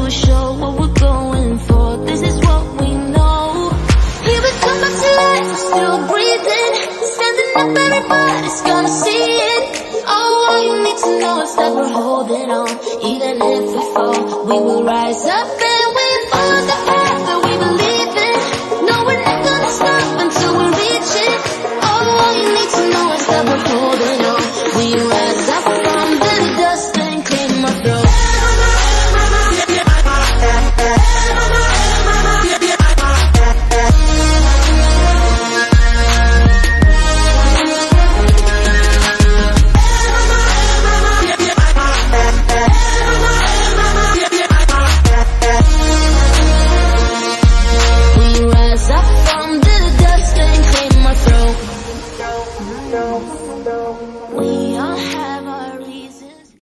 we'll show what we're going for. This is what we know. Here we come back to life, we're still breathing. Standing up, everybody's gonna see it. All you need to know is that we're holding on. Even if we fall, we will rise up.